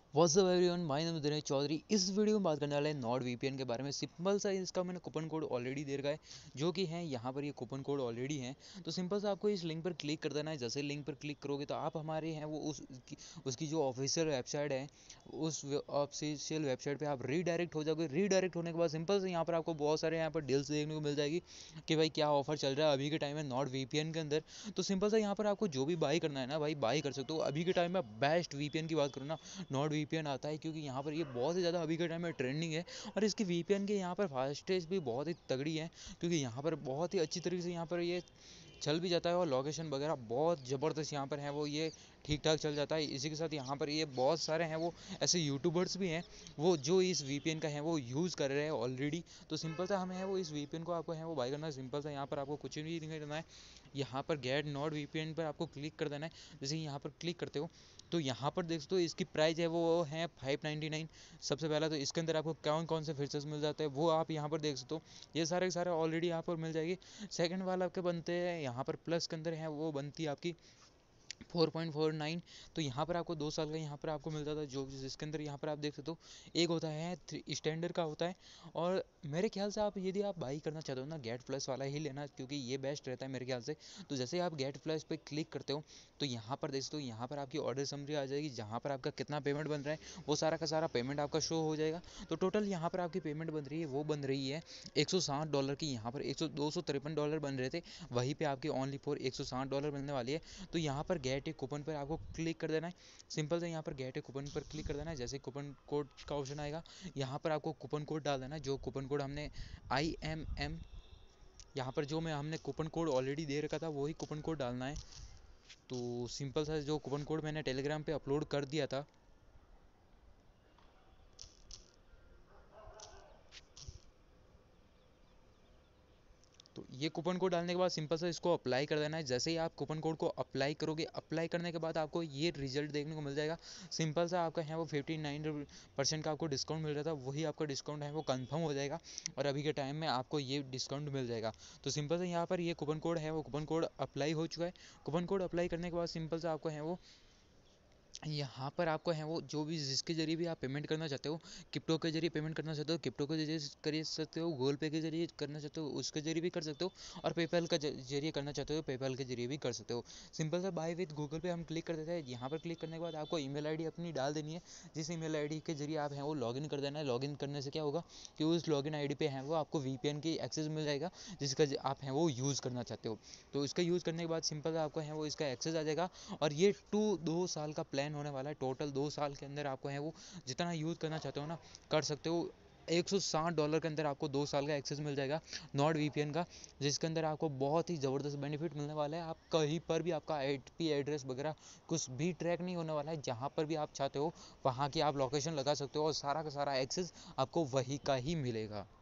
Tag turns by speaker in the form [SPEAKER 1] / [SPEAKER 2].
[SPEAKER 1] What's up everyone, my name is Dinesh Chaudhary. इस video में बात करने वाले हैं नॉर्ड वीपीएन के बारे में। सिंपल सा इसका मैंने कूपन कोड ऑलरेडी दे रखा है, जो कि है यहाँ पर ये कूपन कोड ऑलरेडी है। तो सिंपल सा आपको इस लिंक पर क्लिक कर देना है। जैसे लिंक पर क्लिक करोगे तो आप हमारे हैं वो उसकी जो ऑफिशियल वेबसाइट है, उस ऑफिशियल वेबसाइट पे आप रीडायरेक्ट हो जाओगे। रीडायरेक्ट होने के बाद सिंपल से यहाँ पर आपको बहुत सारे यहाँ पर डील्स देखने को मिल जाएगी कि भाई क्या ऑफर चल रहा है अभी के टाइम में नॉर्ड वीपीएन के अंदर। तो सिंपल सा यहाँ पर आपको जो भी बाई करना है ना भाई, बाई कर सकते हो। अभी के टाइम में बेस्ट वीपीएन की बात करूँ ना, नॉर्ड वीपीएन आता है, क्योंकि यहाँ पर ये बहुत ही ज़्यादा अभी के टाइम में ट्रेंडिंग है। और इसकी वीपीएन के यहाँ पर फास्टेज भी बहुत ही तगड़ी है, क्योंकि यहाँ पर बहुत ही अच्छी तरीके से यहाँ पर ये चल भी जाता है और लोकेशन वगैरह बहुत ज़बरदस्त यहाँ पर है वो ये ठीक ठाक चल जाता है। इसी के साथ यहाँ पर ये बहुत सारे हैं वो ऐसे यूट्यूबर्स भी हैं वो जो इस वीपीएन का है वो यूज़ कर रहे हैं ऑलरेडी। तो सिंपल सा हमें है वो इस वीपीएन को आपको है वो बाय करना है। सिंपल सा यहाँ पर आपको कुछ भी नहीं करना है, यहाँ पर गेट नॉर्ड वीपीएन पर आपको क्लिक कर देना है। जैसे यहाँ पर क्लिक करते हो तो यहाँ पर देख सकते हो इसकी प्राइस है वो है 599। सबसे पहला तो इसके अंदर आपको कौन कौन से फीचर्स मिल जाते हैं वो आप यहाँ पर देख सकते हो, ये सारे के सारे ऑलरेडी यहाँ पर मिल जाएगी। सेकंड वाला आपके बनते हैं यहाँ पर प्लस के अंदर है वो बनती है आपकी 4.49। तो यहाँ पर आपको 2 साल का यहाँ पर आपको मिल जाता है, जो जिसके अंदर यहाँ पर आप देख सकते हो एक होता है स्टैंडर्ड का होता है। और मेरे ख्याल से आप यदि आप बाई करना चाहते हो ना, गेट प्लस वाला ही लेना, क्योंकि ये बेस्ट रहता है मेरे ख्याल से। तो जैसे आप गेट प्लस पे क्लिक करते हो तो यहाँ पर देख सकते हो, यहाँ पर आपकी ऑर्डर समरी आ जाएगी, जहाँ पर आपका कितना पेमेंट बन रहा है वो सारा का सारा पेमेंट आपका शो हो जाएगा। तो टोटल यहाँ पर आपकी पेमेंट बन रही है वो बन रही है $160 की। यहाँ पर 253 बन रहे थे, वहीं पे आपकी ओनली फॉर $160 मिलने वाली है। तो यहाँ पर गेट ए कूपन पर आपको क्लिक कर देना है। सिंपल से यहाँ पर गेट ए कूपन पर क्लिक कर देना है। जैसे कूपन कोड का ऑप्शन आएगा, यहाँ पर आपको कूपन कोड डाल देना है। जो कूपन कोड हमने IMM, यहाँ पर जो मैं हमने कूपन कोड ऑलरेडी दे रखा था वही कूपन कोड डालना है। तो सिंपल सा जो कूपन कोड मैंने टेलीग्राम पे अपलोड कर दिया था, तो ये कूपन कोड डालने के बाद सिंपल सा इसको अप्लाई कर देना है। जैसे ही आप कूपन कोड को अप्लाई करोगे, अप्लाई करने के बाद आपको ये रिजल्ट देखने को मिल जाएगा। सिंपल सा आपका है वो 59% का आपको डिस्काउंट मिल रहा था, वही आपका डिस्काउंट है वो कंफर्म हो जाएगा और अभी के टाइम में आपको ये डिस्काउंट मिल जाएगा। तो सिंपल से यहाँ पर ये कूपन कोड है वो कूपन कोड अप्लाई हो चुका है। कूपन कोड अप्लाई करने के बाद सिंपल से आपको है वो यहाँ पर आपको है वो जो भी जिसके जरिए भी आप पेमेंट करना चाहते हो, क्रिप्टो के जरिए पेमेंट करना चाहते हो क्रिप्टो के जरिए कर सकते हो, गूगल पे के जरिए करना चाहते हो उसके जरिए भी कर सकते हो, और पेपैल का जरिए करना चाहते हो पेपैल के जरिए भी कर सकते हो। सिंपल सा बाय विद गूगल पे हम क्लिक कर देते हैं। यहाँ पर क्लिक करने के बाद आपको ईमेल आईडी अपनी डाल देनी है, जिस ईमेल आईडी के जरिए आप हैं वो लॉगिन कर देना है। लॉगिन करने से क्या होगा कि उस लॉगिन आईडी पे है वो आपको वीपीएन की एक्सेस मिल जाएगा, जिसका आप हैं वो यूज़ करना चाहते हो। तो इसका यूज़ करने के बाद सिंपल आपको है वो इसका एक्सेस आ जाएगा। और ये 2 साल का प्लान होने वाला है। टोटल 2 साल के अंदर आपको है वो जितना यूज़ करना चाहते हो ना कर सकते हो। $160 के अंदर आपको 2 साल का एक्सेस मिल जाएगा नॉर्ड वीपीएन का, जिसके अंदर आपको बहुत ही ज़बरदस्त बेनिफिट मिलने वाला है। आप कहीं पर भी आपका IP एड्रेस वगैरह कुछ भी ट्रैक नहीं होने वाला है। जहाँ पर भी आप चाहते हो वहाँ की आप लोकेशन लगा सकते हो और सारा का सारा एक्सेस आपको वही का ही मिलेगा।